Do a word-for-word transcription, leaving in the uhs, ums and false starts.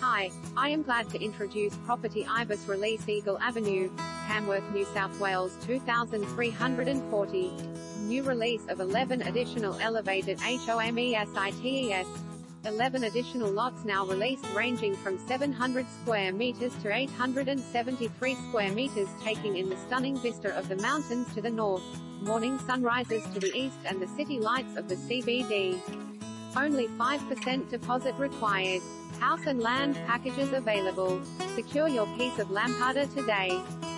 Hi, I am glad to introduce property Ibis Release Eagle Avenue, Tamworth, New South Wales two thousand three hundred forty. New release of eleven additional elevated HOMESITES. eleven additional lots now released, ranging from seven hundred square meters to eight hundred seventy-three square meters, taking in the stunning vista of the mountains to the north, morning sunrises to the east, and the city lights of the C B D. Only five percent deposit required. House and land packages available. Secure your piece of lampada today.